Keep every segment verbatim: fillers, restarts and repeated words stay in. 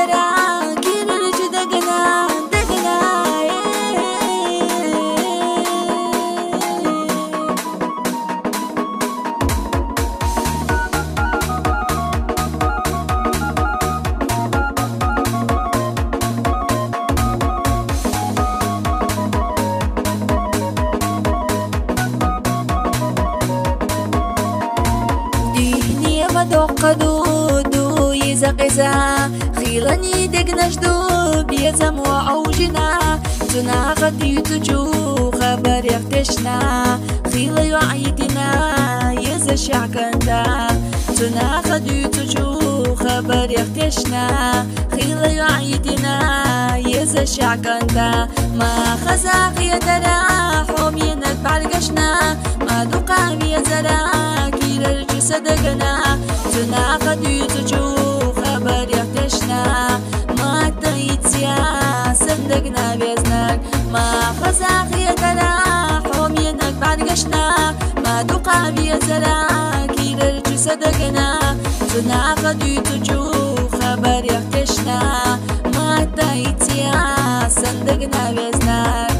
دەرا گیرج دەگەنا دەگەنا دینی مدوقدو دو يزقزا خيلني دقنجدو بيزم وعوجنا تناغدي تجو خبر يختشنا خيل يعيدنا يزشع كندا تناغدي تجو خبر يختشنا خيل يعيدنا يزشع كندا ما خزاق يدرا حومينك بعرقشنا ما دقام يزرا كيل الجسدقنا تناغدي تجو خبر يختشنا ما تغيتيا صندقنا بيزنك ما خزاق يدرا حومينك بعرقشنا ما دقام يزرا كيل الجسدقنا تناغدي تجو خبر يختشنا ما تغيتيا صندقنا بيزنك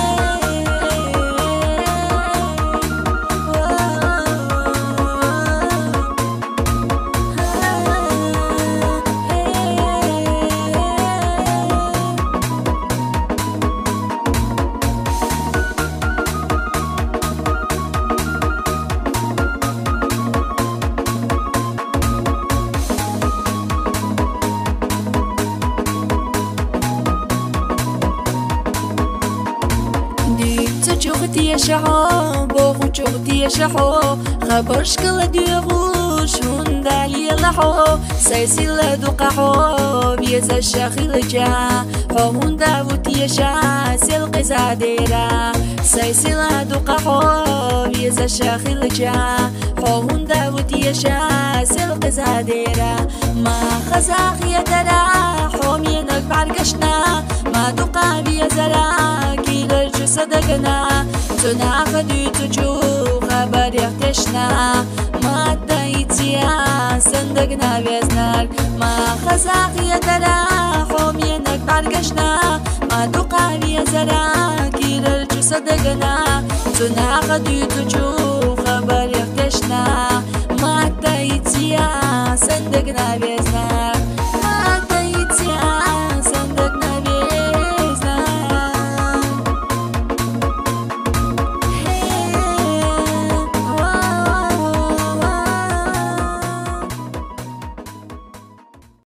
شوختي يا شحو بوخو شوختي يا شحو خبرش كلا ديغوش هندالي لحو سايسي لدو قحو بيز الشاخي لجا حو هندا وتي شا سلقي زاديرا سايسي لدو قحو بيز الشاخي لجا حو هندا وتي شا سلقي زاديرا ما خزاق يدرا حومينك بعرقشنا ما دقا بيزرا كيل صدقنا تناغدي تجو خبر يختشنا ما تايتيا صندقنا بيزنك ما خزاق يدرا حومينك بعرقشنا ما دقا بيزرا كيل صدقنا تناغدي تجو